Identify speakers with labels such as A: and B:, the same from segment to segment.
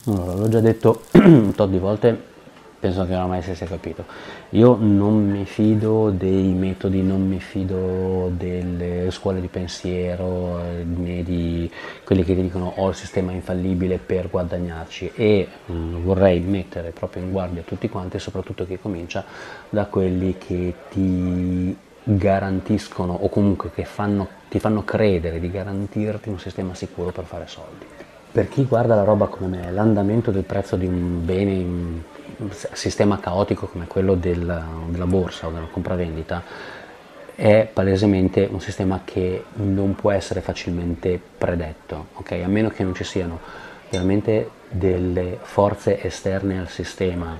A: Allora, l'ho già detto un tot di volte, penso che oramai si sia capito. Io non mi fido dei metodi, non mi fido delle scuole di pensiero, né di quelli che ti dicono ho il sistema infallibile per guadagnarci e vorrei mettere proprio in guardia tutti quanti, soprattutto chi comincia, da quelli che ti garantiscono o comunque che ti fanno credere di garantirti un sistema sicuro per fare soldi. Per chi guarda la roba come me, l'andamento del prezzo di un bene in un sistema caotico come quello della borsa o della compravendita è palesemente un sistema che non può essere facilmente predetto, ok? A meno che non ci siano veramente delle forze esterne al sistema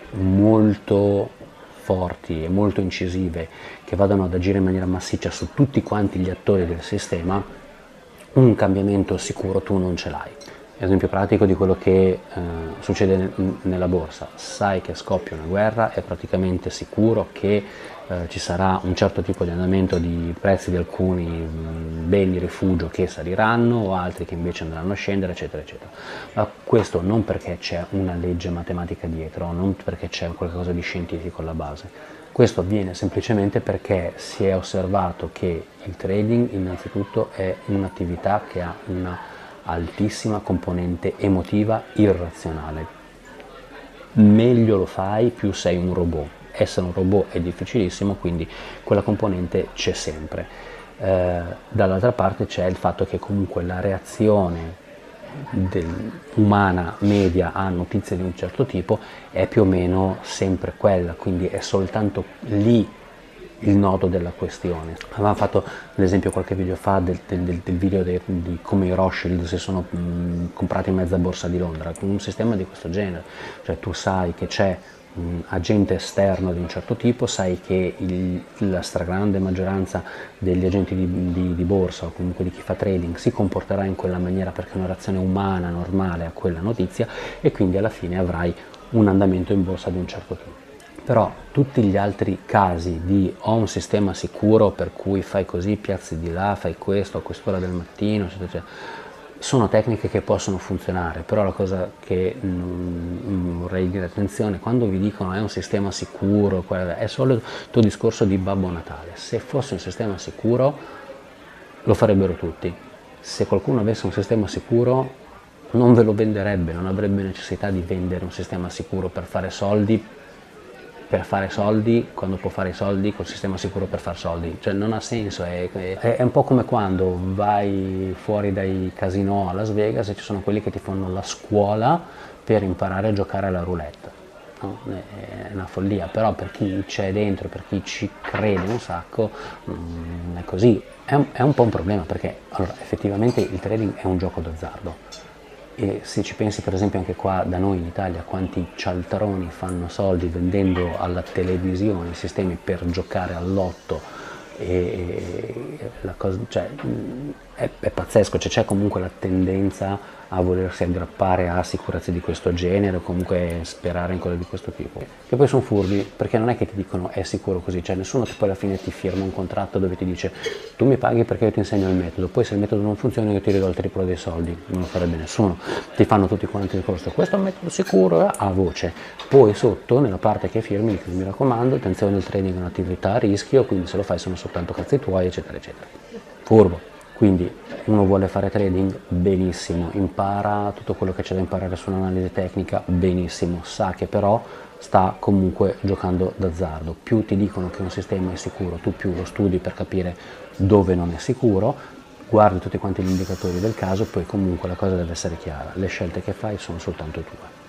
A: molto forti e molto incisive che vadano ad agire in maniera massiccia su tutti quanti gli attori del sistema, un cambiamento sicuro tu non ce l'hai. Esempio pratico di quello che succede nella borsa: sai che scoppia una guerra, è praticamente sicuro che ci sarà un certo tipo di andamento di prezzi di alcuni beni rifugio che saliranno o altri che invece andranno a scendere, eccetera eccetera. Ma questo non perché c'è una legge matematica dietro, non perché c'è qualcosa di scientifico alla base. Questo avviene semplicemente perché si è osservato che il trading innanzitutto è un'attività che ha una altissima componente emotiva irrazionale. Meglio lo fai, più sei un robot. Essere un robot è difficilissimo, quindi quella componente c'è sempre. Dall'altra parte c'è il fatto che comunque la reazione umana media a notizie di un certo tipo è più o meno sempre quella, quindi è soltanto lì il nodo della questione. Avevamo fatto l'esempio qualche video fa del video di come i Rothschild si sono comprati mezza borsa di Londra, con un sistema di questo genere, cioè tu sai che c'è un agente esterno di un certo tipo, sai che la stragrande maggioranza degli agenti di borsa o comunque di chi fa trading si comporterà in quella maniera perché è una reazione umana normale a quella notizia e quindi alla fine avrai un andamento in borsa di un certo tipo. Però tutti gli altri casi di ho un sistema sicuro per cui fai così, piazzi di là, fai questo a quest'ora del mattino, eccetera, eccetera, sono tecniche che possono funzionare, però la cosa che vorrei dire attenzione, quando vi dicono è un sistema sicuro, è solo il tuo discorso di Babbo Natale. Se fosse un sistema sicuro lo farebbero tutti. Se qualcuno avesse un sistema sicuro non ve lo venderebbe, non avrebbe necessità di vendere un sistema sicuro per fare soldi quando può fare i soldi col sistema sicuro per far soldi, cioè non ha senso, è un po' come quando vai fuori dai casinò a Las Vegas e ci sono quelli che ti fanno la scuola per imparare a giocare alla roulette, no? È una follia, però per chi c'è dentro, per chi ci crede un sacco, è così, è un po' un problema perché allora, effettivamente il trading è un gioco d'azzardo. E se ci pensi per esempio anche qua da noi in Italia quanti cialtroni fanno soldi vendendo alla televisione i sistemi per giocare all'otto e la cosa, cioè, è pazzesco, cioè, c'è comunque la tendenza a volersi aggrappare a sicurezze di questo genere o comunque sperare in cose di questo tipo, che poi sono furbi perché non è che ti dicono è sicuro così, cioè nessuno poi alla fine ti firma un contratto dove ti dice tu mi paghi perché io ti insegno il metodo, poi se il metodo non funziona io ti ridò il triplo dei soldi, non lo farebbe nessuno, ti fanno tutti quanti il corso, questo è un metodo sicuro a voce, poi sotto nella parte che firmi mi raccomando attenzione, il trading è un'attività a rischio, quindi se lo fai sono soltanto cazzi tuoi eccetera eccetera, furbo. Quindi uno vuole fare trading, benissimo, impara tutto quello che c'è da imparare su un'analisi tecnica, benissimo, sa che però sta comunque giocando d'azzardo. Più ti dicono che un sistema è sicuro, tu più lo studi per capire dove non è sicuro, guardi tutti quanti gli indicatori del caso, poi comunque la cosa deve essere chiara, le scelte che fai sono soltanto tue.